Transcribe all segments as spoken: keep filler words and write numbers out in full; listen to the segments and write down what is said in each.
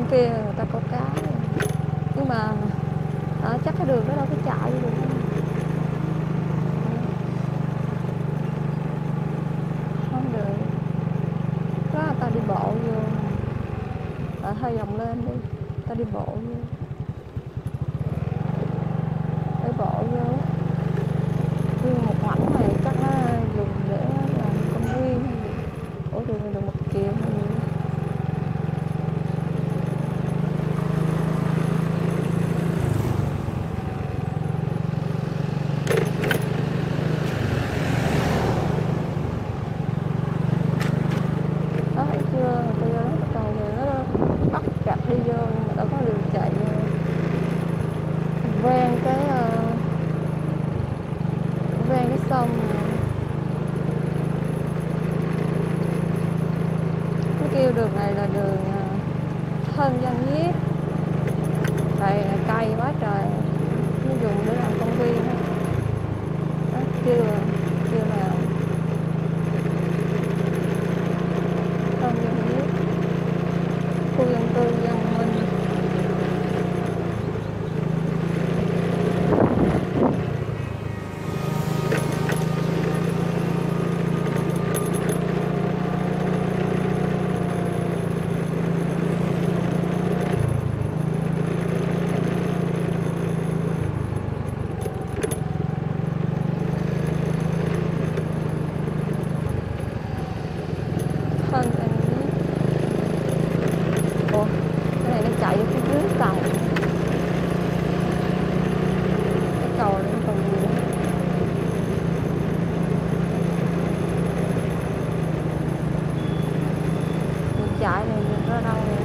kia người ta có cá, nhưng mà à, chắc cái đường đó đâu có chạy được. Không được, đó là ta đi bộ vô, à, hơi vòng lên đi, ta đi bộ vô, đi bộ vô. Nguyên một khoảnh này chắc nó dùng để làm công viên hay gì. Ủa đường này được một chiều hay gì. Đó thấy chưa, người ta vô đó cầu này nó bắt cặp đi vô nhưng mà đâu có đường chạy vô. Ven cái uh, ven cái sông này. Nó kêu đường này là đường uh, thân dân nhiếp, tại cây quá trời, nó dùng để làm công viên đó. Đó, kêu kêu là thân dân nhiếp, khu dân cư dân minh. Thân dân nhiếp. Ủa, cái này nó chạy ở phía dưới cầu. Cái cầu này nó còn gì nữa. Mình chạy này mình ra đâu rồi?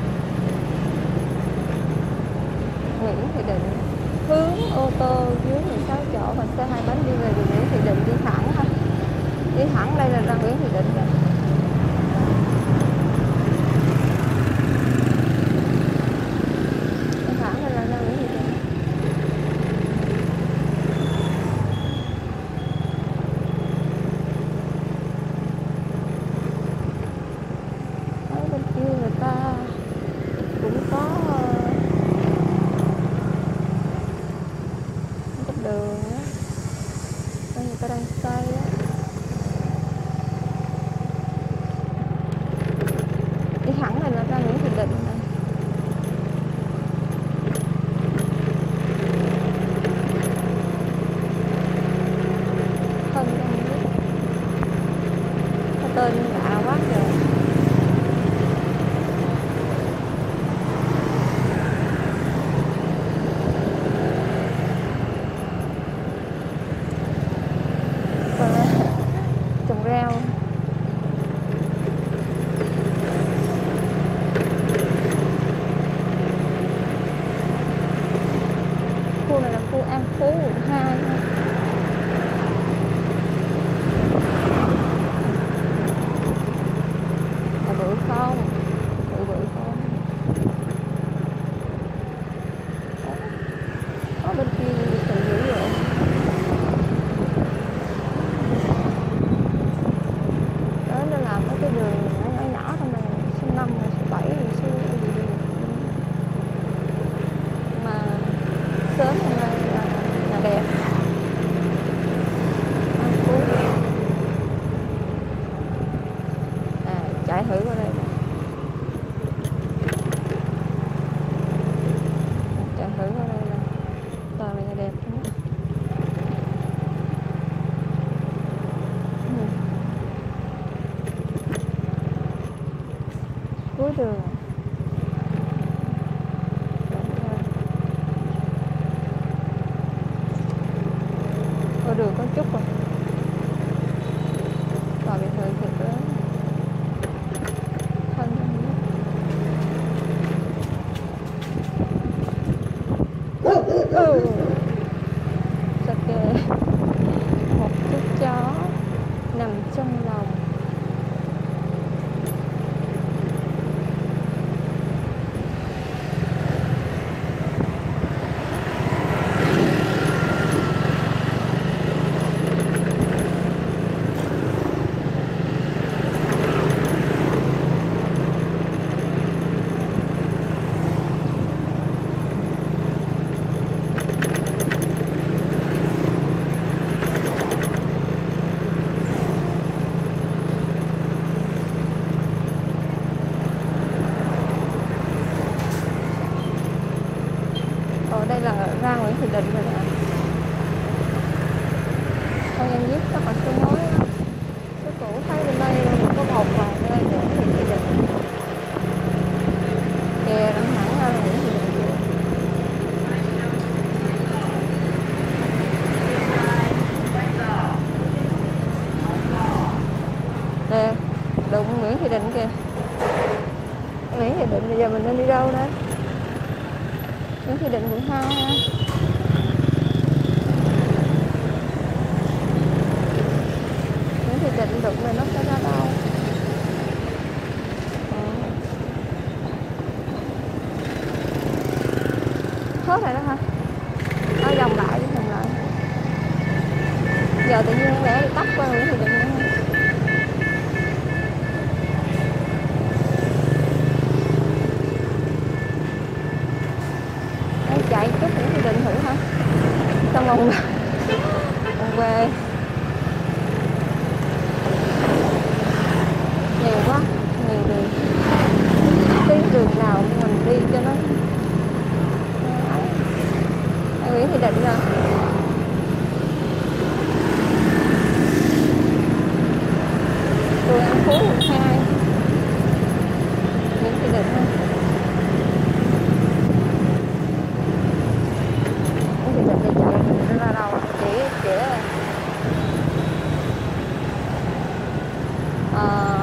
Nguyễn Thị Định. Hướng ô tô dưới mười sáu chỗ và xe hai bánh đi về đường Nguyễn Thị Định, đi thẳng ha. Đi thẳng đây là ra Nguyễn Thị Định rồi. Đi thẳng đây là ra Nguyễn Thị Định. Ở bên kia người ta cũng có cái đường á, đây người ta đang xây á. Đi thẳng này là ra Nguyễn Thị Định này. Thân dân nhiếp. Cái tên lạ quá trời. Còn là trồng rau. Khu này là khu An Phú quận hai. Là bự không? Bự bự không? Đó. Ở bên kia biệt thự dữ vậy. Đó nó làm mấy cái đường nhỏ nhỏ nhỏ trong này, số năm, số bảy, số gì gì. Mà sớm hôm nay là nhà đẹp. An Phú. À, chạy thử qua đây nè. Chạy thử qua đây nè. Toàn là nhà đẹp luôn á. Ừ. Cuối đường. Ở đường có chút rồi. Tòa biệt thự thiệt lớn. Thân dân nhiếp. Ừ. Sao kê. Một chú chó nằm trong lòng. Thị Định rồi nè. Con Giang Viết các bạn tôi nói á, số cũ thấy bên đây có một vài nơi nữa thì Thị Định kè đằng hẳn ra là Nguyễn Thị Định kìa. Nè, đụng Nguyễn Thị Định kìa. Nguyễn Thị Định bây giờ mình nên đi đâu đây? Nguyễn Thị Định quận hai ha. Nguyễn Thị Định đụng này nó sẽ ra đâu? Ờ. Hết rồi đó hả? Nó vòng lại, vòng lại. Giờ tự nhiên không lẽ đi tắt qua Nguyễn Thị Định nữa hả? Chạy chút Nguyễn Thị Định thử hả? Xong vòng vòng về. Nhiều quá, nhiều đường. Cái đường nào mình đi cho nó Ai Nguyễn Thị Định rồi. Đường An Phú quận hai. Nguyễn Thị Định thôi. Nguyễn Thị Định đi chạy nó ra đâu? Chỉ chỉ ờ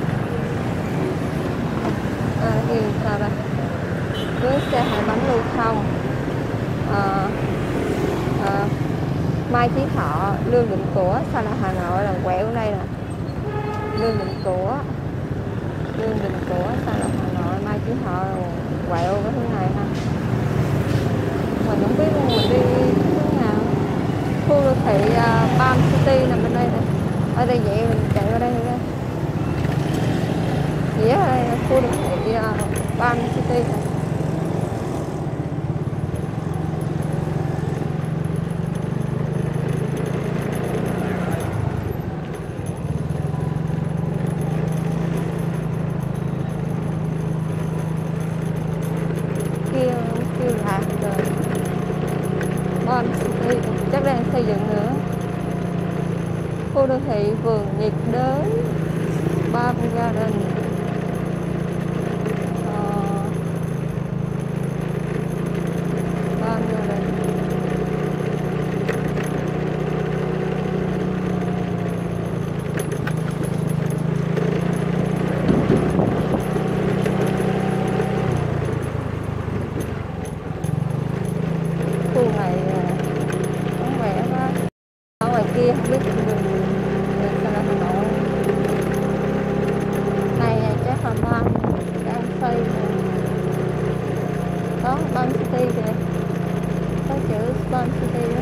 à, gì sao đây? Với xe hai bánh lưu thông. À, à, Mai Chí Thọ, Lương Định Của, sao là Hà Nội là quẹo đây nè. Lương Định Của, Lương Định Của, sao là Hà Nội, Mai Chí Thọ là quẹo cái hướng này ha. Mình không biết mình đi hướng nào. Khu đô thị uh, Palm City nằm bên đây nè. Ở đây vậy mình chạy qua đây nữa. Dĩa ở đây là khu đô thị uh, Palm City nè. Kia kia lạc rồi. Palm City chắc đang xây dựng nữa. Khu đô thị vườn nhiệt đới Palm Garden. Ờ, Palm Garden. Khu này vắng vẻ quá. Ở ngoài kia không biết đường đường sao là Hà Nội. Này chắc là Palm đang xây rồi. Đó Palm City kìa. Có chữ Palm City đó.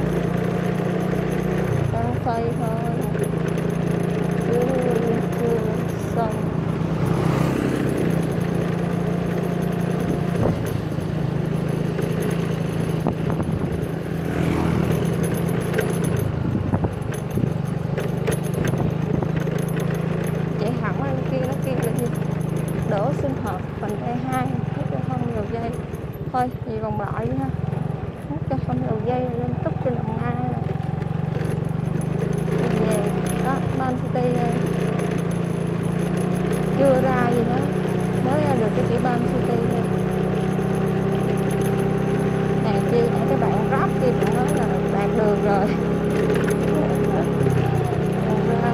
Đang xây thôi. Chưa chưa xong. Chạy hẳn qua bên kia, nó kia là gì? Đỗ Xuân Hợp, vành đai hai, nút giao thông dầu dây. Thôi, gì vòng lại đi ha. Nút giao thông dầu dây lên túc trên Đồng Nai rồi. Về đó, Palm City đây. Chưa ra gì đó. Mới ra được cái chữ Palm City đây. Nè chi nãy cái bạn Grab kia bạn nói là đạt đường rồi. Còn ra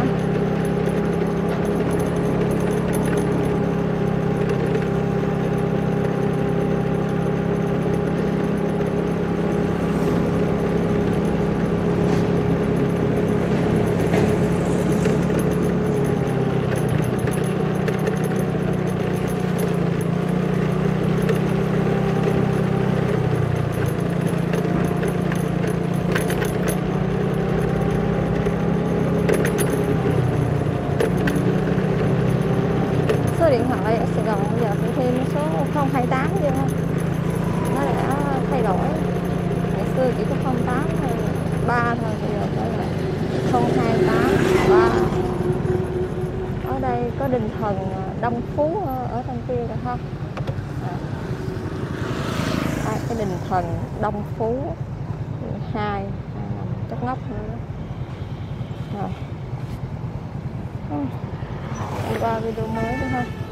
số điện thoại ở Sài Gòn bây giờ phải thêm số không hai tám vô ha. Nó đã thay đổi. Ngày xưa chỉ có không tám hay ba thôi, bây giờ phải là không hai tám ba. Ở đây có đình thần Đông Phú ở trong kia rồi ha. À, cái đình thần Đông Phú. ngóc nữa đó. Rồi. Ừ. Qua video mới nữa ha.